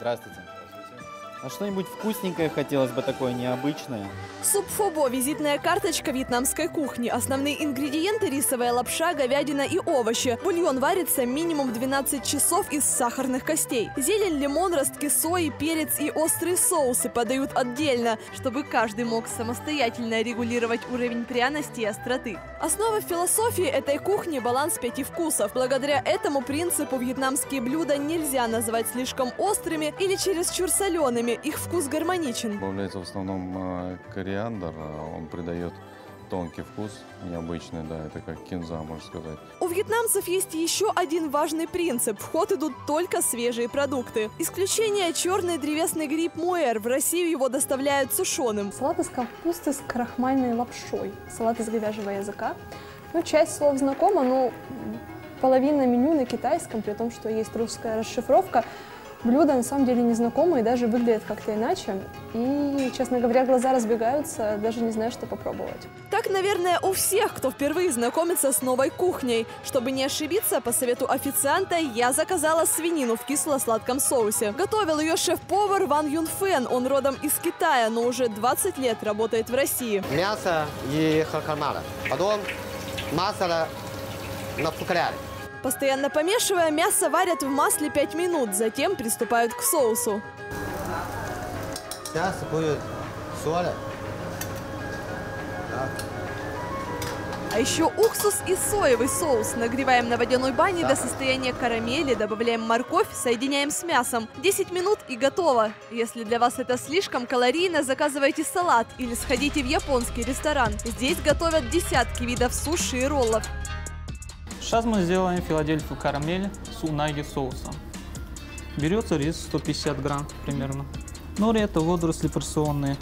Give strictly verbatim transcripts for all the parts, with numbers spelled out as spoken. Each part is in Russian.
Здравствуйте. А что-нибудь вкусненькое хотелось бы, такое необычное? Суп фобо – визитная карточка вьетнамской кухни. Основные ингредиенты – рисовая лапша, говядина и овощи. Бульон варится минимум двенадцать часов из сахарных костей. Зелень, лимон, ростки сои, перец и острые соусы подают отдельно, чтобы каждый мог самостоятельно регулировать уровень пряности и остроты. Основа философии этой кухни – баланс пяти вкусов. Благодаря этому принципу вьетнамские блюда нельзя называть слишком острыми или чересчур солеными. Их вкус гармоничен. Добавляется в основном кориандр, он придает тонкий вкус, необычный, да, это как кинза, можно сказать. У вьетнамцев есть еще один важный принцип. В ход идут только свежие продукты. Исключение – черный древесный гриб муэр. В Россию его доставляют сушеным. Салат из капусты с крахмальной лапшой. Салат из говяжьего языка. Ну, часть слов знакома, но половина меню на китайском, при том, что есть русская расшифровка. Блюда на самом деле незнакомые, даже выглядят как-то иначе. И, честно говоря, глаза разбегаются, даже не знаю, что попробовать. Так, наверное, у всех, кто впервые знакомится с новой кухней. Чтобы не ошибиться, по совету официанта я заказала свинину в кисло-сладком соусе. Готовил ее шеф-повар Ван Юн Фэн. Он родом из Китая, но уже двадцать лет работает в России. Мясо и кальмара. Потом масло на фукаляре. Постоянно помешивая, мясо варят в масле пять минут, затем приступают к соусу. Сейчас будет соль. А еще уксус и соевый соус. Нагреваем на водяной бане до состояния карамели, добавляем морковь, соединяем с мясом. десять минут и готово. Если для вас это слишком калорийно, заказывайте салат или сходите в японский ресторан. Здесь готовят десятки видов суши и роллов. Сейчас мы сделаем филадельфию карамель с унаги соусом. Берется рис сто пятьдесят грамм примерно. Нори – это водоросли порционные.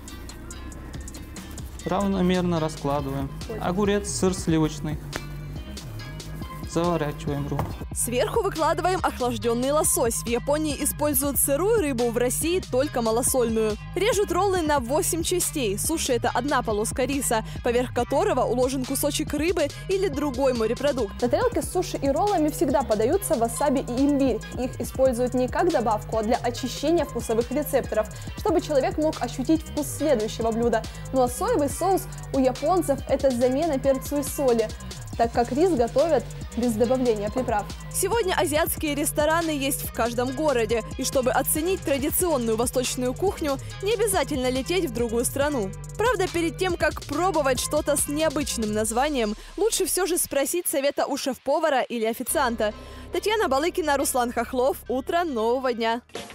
Равномерно раскладываем. Огурец, сыр сливочный. Заворачиваем рыбу. Сверху выкладываем охлажденный лосось. В Японии используют сырую рыбу, в России только малосольную. Режут роллы на восемь частей. Суши – это одна полоска риса, поверх которого уложен кусочек рыбы или другой морепродукт. На тарелке с суши и роллами всегда подаются васаби и имбирь. Их используют не как добавку, а для очищения вкусовых рецепторов, чтобы человек мог ощутить вкус следующего блюда. Ну а соевый соус у японцев – это замена перцу и соли, так как рис готовят без добавления приправ. Сегодня азиатские рестораны есть в каждом городе. И чтобы оценить традиционную восточную кухню, не обязательно лететь в другую страну. Правда, перед тем, как пробовать что-то с необычным названием, лучше все же спросить совета у шеф-повара или официанта. Татьяна Балыкина, Руслан Хохлов. Утро нового дня.